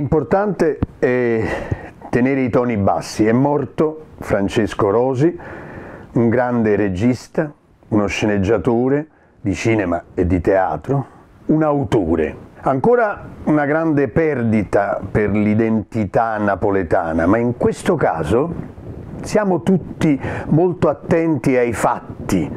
L'importante è tenere i toni bassi. È morto Francesco Rosi, un grande regista, uno sceneggiatore di cinema e di teatro, un autore. Ancora una grande perdita per l'identità napoletana, ma in questo caso siamo tutti molto attenti ai fatti,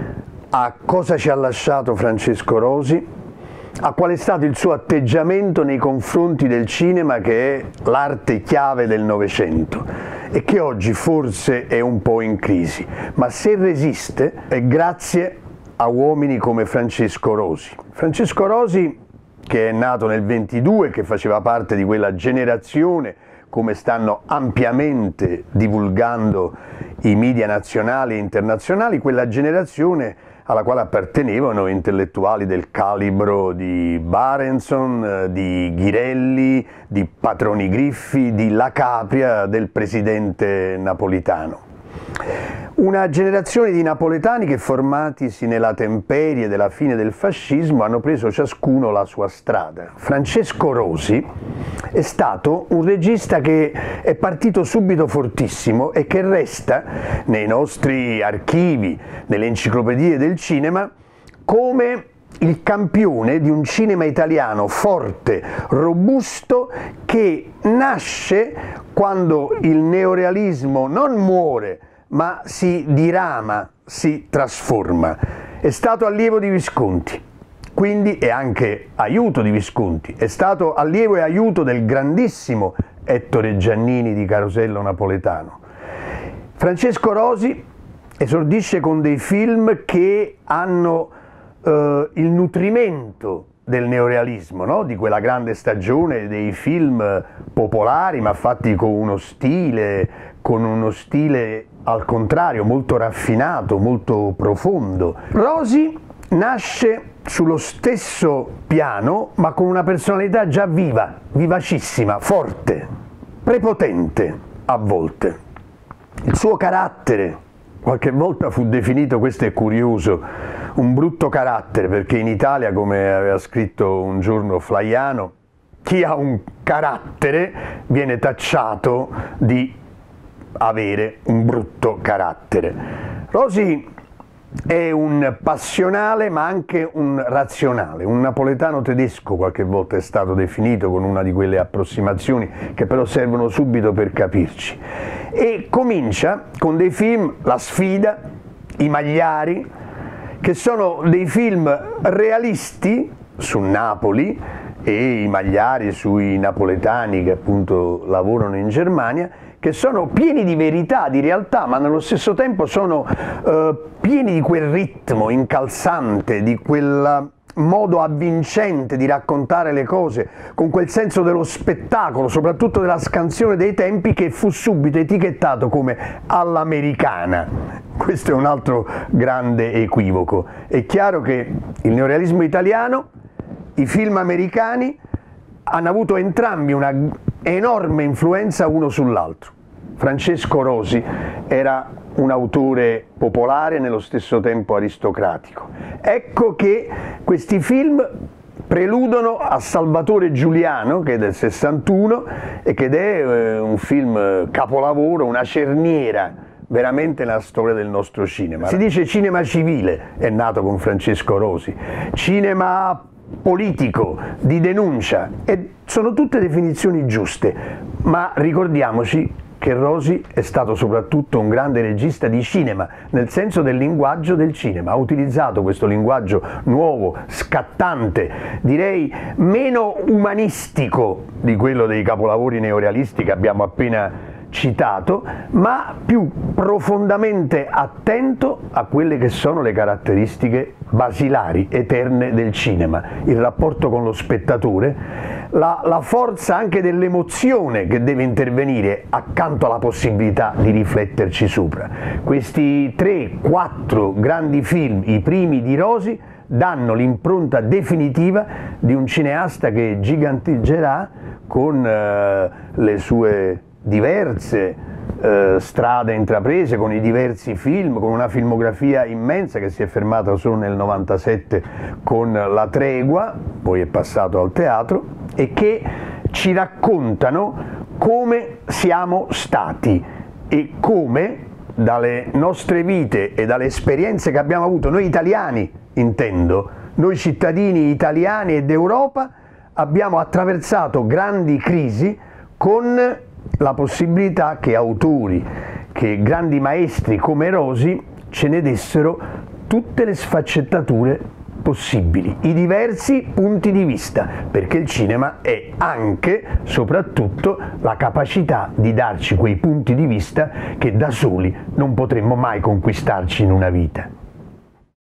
a cosa ci ha lasciato Francesco Rosi, a qual è stato il suo atteggiamento nei confronti del cinema, che è l'arte chiave del Novecento e che oggi forse è un po' in crisi, ma se resiste è grazie a uomini come Francesco Rosi. Francesco Rosi, che è nato nel 22, che faceva parte di quella generazione, come stanno ampiamente divulgando i media nazionali e internazionali, quella generazione alla quale appartenevano intellettuali del calibro di Barenson, di Ghirelli, di Patroni Griffi, di La Capria, del presidente napolitano. Una generazione di napoletani che, formatisi nella temperie della fine del fascismo, hanno preso ciascuno la sua strada. Francesco Rosi è stato un regista che è partito subito fortissimo e che resta nei nostri archivi, nelle enciclopedie del cinema, come il campione di un cinema italiano forte, robusto, che nasce quando il neorealismo non muore, ma si dirama, si trasforma. È stato allievo di Visconti, quindi è anche aiuto di Visconti, è stato allievo e aiuto del grandissimo Ettore Giannini di Carosello Napoletano. Francesco Rosi esordisce con dei film che hanno il nutrimento del neorealismo, no? Di quella grande stagione dei film popolari, ma fatti con uno stile al contrario molto raffinato, molto profondo. Rosi nasce sullo stesso piano, ma con una personalità già viva, vivacissima, forte, prepotente a volte. Il suo carattere qualche volta fu definito, questo è curioso, un brutto carattere, perché in Italia, come aveva scritto un giorno Flaiano, chi ha un carattere viene tacciato di avere un brutto carattere. Rosi è un passionale ma anche un razionale, un napoletano tedesco qualche volta è stato definito, con una di quelle approssimazioni che però servono subito per capirci. E comincia con dei film, La sfida, I Magliari, che sono dei film realisti su Napoli e I Magliari sui napoletani che appunto lavorano in Germania, che sono pieni di verità, di realtà, ma nello stesso tempo sono pieni di quel ritmo incalzante, di quel modo avvincente di raccontare le cose, con quel senso dello spettacolo, soprattutto della scansione dei tempi, che fu subito etichettato come all'americana. Questo è un altro grande equivoco. È chiaro che il neorealismo italiano, i film americani, hanno avuto entrambi una enorme influenza uno sull'altro. Francesco Rosi era un autore popolare e nello stesso tempo aristocratico. Ecco che questi film preludono a Salvatore Giuliano, che è del 61 e che è un film capolavoro, una cerniera veramente nella storia del nostro cinema. Si dice cinema civile, è nato con Francesco Rosi, cinema politico, di denuncia, e sono tutte definizioni giuste, ma ricordiamoci che Rosi è stato soprattutto un grande regista di cinema, nel senso del linguaggio del cinema. Ha utilizzato questo linguaggio nuovo, scattante, direi meno umanistico di quello dei capolavori neorealisti che abbiamo appena citato, ma più profondamente attento a quelle che sono le caratteristiche basilari, eterne del cinema, il rapporto con lo spettatore, la forza anche dell'emozione che deve intervenire accanto alla possibilità di rifletterci sopra. Questi 3-4 grandi film, i primi di Rosi, danno l'impronta definitiva di un cineasta che giganteggerà con le sue diverse strade intraprese, con i diversi film, con una filmografia immensa che si è fermata solo nel 97 con La Tregua, poi è passato al teatro, e che ci raccontano come siamo stati e come dalle nostre vite e dalle esperienze che abbiamo avuto, noi italiani intendo, noi cittadini italiani ed Europa, abbiamo attraversato grandi crisi con la possibilità che autori, che grandi maestri come Rosi ce ne dessero tutte le sfaccettature possibili, i diversi punti di vista, perché il cinema è anche, soprattutto, la capacità di darci quei punti di vista che da soli non potremmo mai conquistarci in una vita.